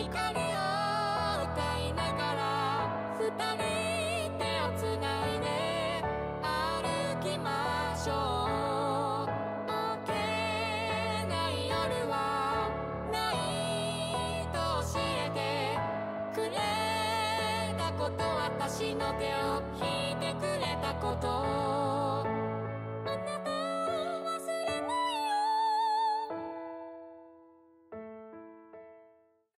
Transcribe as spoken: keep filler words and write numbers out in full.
光を歌いながら二人手をつないで歩きましょう。明けない夜はないと教えてくれたこと、私の手を引いてくれたこと、